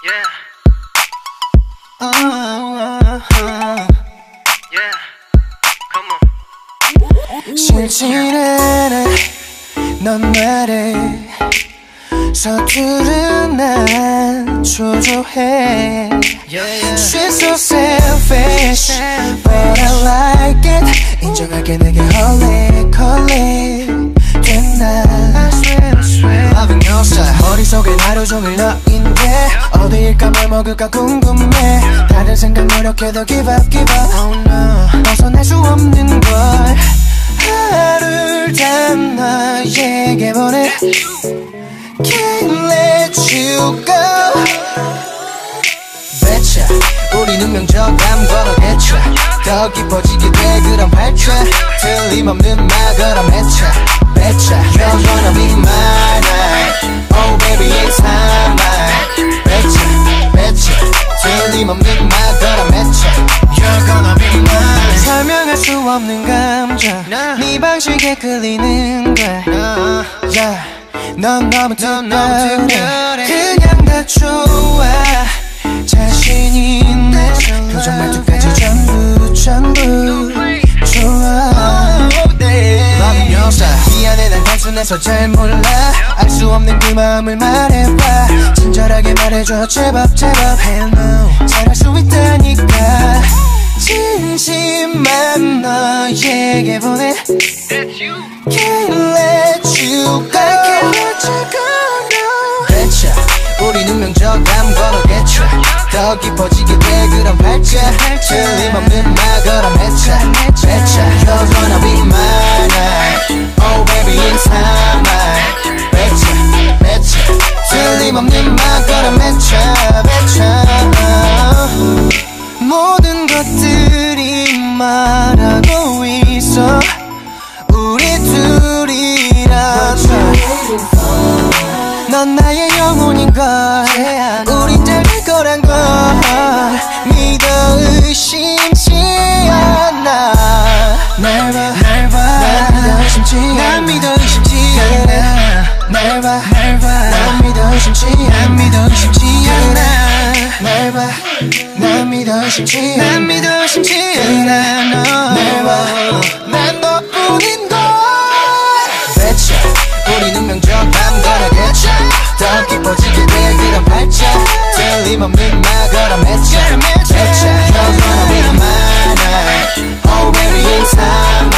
Yeah, come on. 싫지는 않아 넌 말해 서투른 난 초조해 She's so selfish But I like it 인정할게 내게 홀릭 됐나 Loving your style 머릿속엔 하루 종일 너인데 어디일까 뭘 먹을까 궁금해 다른 생각 노력해도 give up Oh no 벗어날 수 없는 걸 하루를 다 너에게 보내 Can't let you go 배차 우리는 명저감 걸어겠죠 더 깊어지게 돼 그런 발차 틀림없는 말 걸어 맺차 배차 You're gonna be mine Oh baby it's time 배차 틀림없는 말 걸어 맺차 You're gonna be mine 설명할 수 없는 감정 네 방식에 끌리는 걸 yeah. 넌 너무 특별해 그냥 다 좋아 자신 있네 표정 말투까지 전부 좋아 Loving your style 미안해 난 단순해서 잘 몰라 알 수 없는 그 마음을 말해봐 친절하게 말해줘 제발 Hell no 잘할 수 있다니까 진심만 너에게 보내 Can't let you go I can't let you go no 배차 우리는 명저감 걸어겠죠 더 깊어지게 돼 그런 발자 틀림없는 말 걸어 맺자 배차 You're gonna be mine Oh baby it's time 배차 틀림없는 말 걸어 맺자 배차 모든 것들이 말하고 있어 우리 둘이라서 넌 나의 영혼인걸 우린 잘 될 거란 걸 믿어 의심치 않아 날 봐 난 믿어 의심치 않아 날 봐 난 믿어 의심치 않아 날 봐 난 믿어 의심치 않아 날 봐 난 너뿐인 걸 배차 우리는 명저감 걸어겠죠 더 깊어지게 돼 그런 발자 틀림없는 말 걸어 맺자 배차 You're gonna be mine Oh baby it's time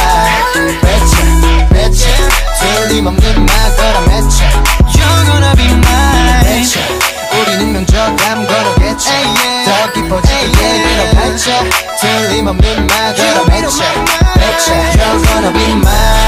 배차 틀림없는 말 걸어 맺자 You're gonna be mine 배차 우리는 명저감 걸어겠죠 더 깊어지게 돼 그런 발자 틀림없는 말 걸어 맺자 배차 You're gonna be mine